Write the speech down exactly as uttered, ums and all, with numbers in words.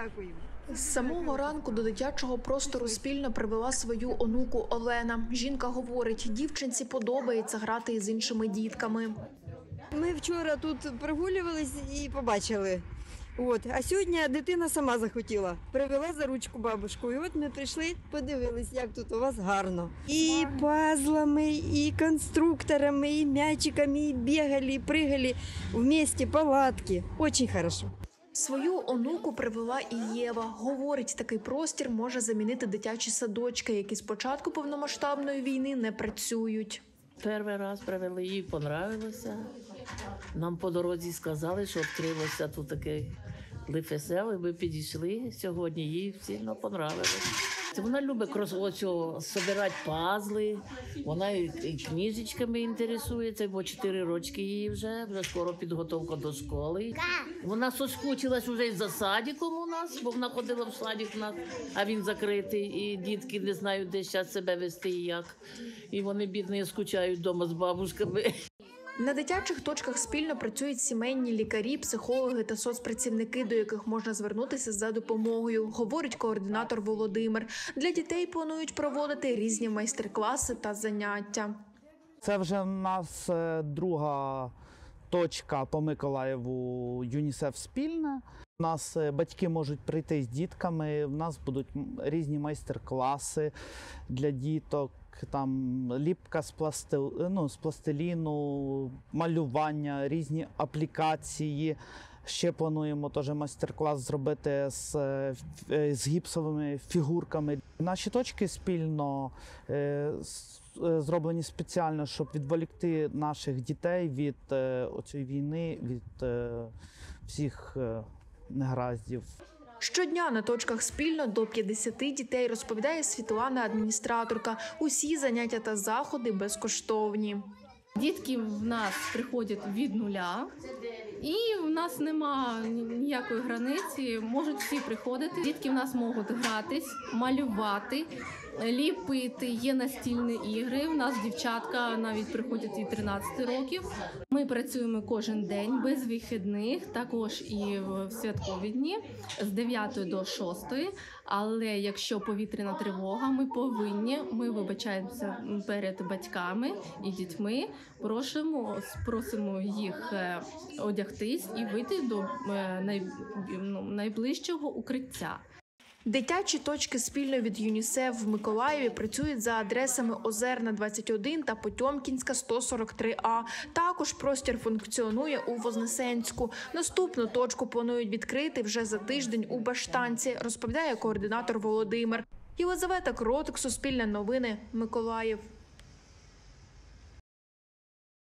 З самого ранку до дитячого простору спільно привела свою онуку Олена. Жінка говорить, дівчинці подобається грати з іншими дітками. Ми вчора тут прогулювались і побачили. От. А сьогодні дитина сама захотіла. Привела за ручку бабушку. І от ми прийшли, подивились, як тут у вас гарно. І пазлами, і конструкторами, і м'ячиками, і бігали, і пригали вместе, палатки. Очень хорошо. Свою онуку привела і Єва. Говорить, такий простір може замінити дитячі садочки, які з початку повномасштабної війни не працюють. Перший раз привели, їй понравилося. Нам по дорозі сказали, що відкрилося тут таке лифеселе. Ми підійшли сьогодні, їй сильно понравилося. Вона любить збирати пазли, вона і, і книжечками інтересується, бо чотири рочки їй вже, вже скоро підготовка до школи. Вона соскучилась вже за садиком у нас, бо вона ходила в садик у нас, а він закритий, і дітки не знають, де зараз себе вести і як. І вони, бідні, скучають вдома з бабушками. На дитячих точках спільно працюють сімейні лікарі, психологи та соцпрацівники, до яких можна звернутися за допомогою, говорить координатор Володимир. Для дітей планують проводити різні майстер-класи та заняття. Це вже в нас друга точка по Миколаєву ЮНІСЕФ спільна. У нас батьки можуть прийти з дітками, в нас будуть різні майстер-класи для діток. Там ліпка з, пласти... ну, з пластиліну, малювання, різні аплікації. Ще плануємо теж майстер-клас зробити з, з гіпсовими фігурками. Наші точки спільно е, зроблені спеціально, щоб відволікти наших дітей від е, оцієї війни, від е, всіх е, негараздів. Щодня на точках спільно до п'ятдесяти дітей, розповідає Світлана, адміністраторка. Усі заняття та заходи безкоштовні. Дітки в нас приходять від нуля, і в нас нема ніякої границі, можуть всі приходити. Дітки в нас можуть гратись, малювати, ліпити, є настільні ігри. У нас дівчатка навіть приходять і тринадцяти років. Ми працюємо кожен день, без вихідних, також і в святкові дні, з дев'ятої до шостої. Але якщо повітряна тривога, ми повинні, ми вибачаємося перед батьками і дітьми, просимо, просимо їх одягтись і вийти до найближчого укриття. Дитячі точки спільно від ЮНІСЕФ в Миколаєві працюють за адресами Озерна, двадцять один та Потьомкінська, сто сорок три А. Також простір функціонує у Вознесенську. Наступну точку планують відкрити вже за тиждень у Баштанці, розповідає координатор Володимир. Єлизавета Кротик, Суспільне новини, Миколаїв.